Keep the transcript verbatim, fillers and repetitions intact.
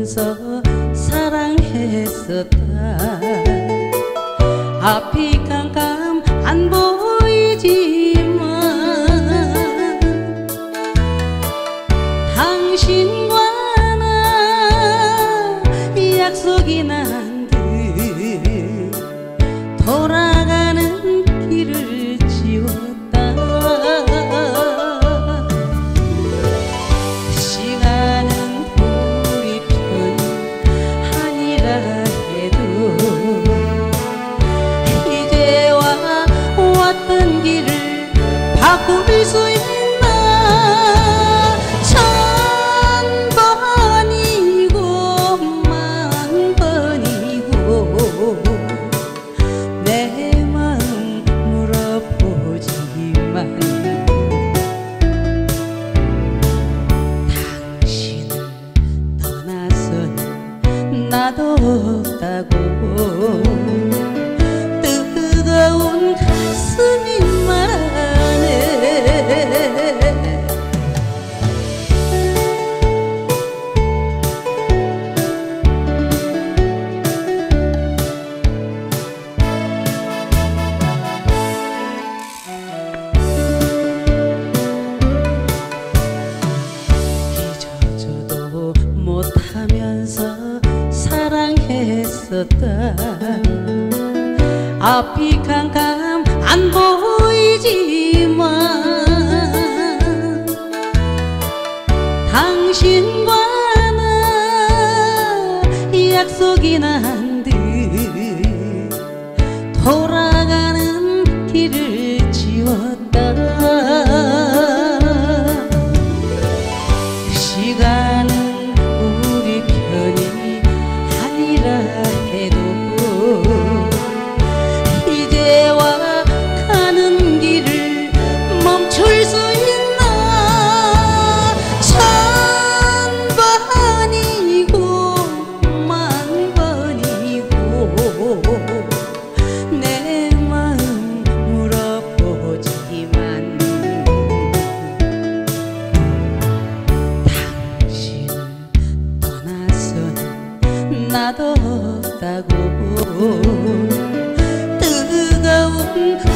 못하면서 사랑했었다. 앞이 깜깜 안 보이지만 당신과 나 약속이 난 듯 돌아가는 길을 지웠다. 시간은 우리 편이 아니라 해도 이제와 왔던 길을 바꿀 수 있나. 천 번이고 만 번이고 내 마음 물어보지만 당신은 떠나선 나도 없다고 뜨거운 가슴이 말하네. 잊어줘도 못하면서 사랑했었다. 앞이 깜깜 안 보이지만 당신과 나 약속이 난 듯 돌아가는 길을 지웠다. 시간은 우리 편이 아니라 해도 이제와 가는 길을 멈출 수 있나. 천 번이고 만 번이고 내 마음 물어보지만 당신은 떠나선 나도 없다고 뜨거운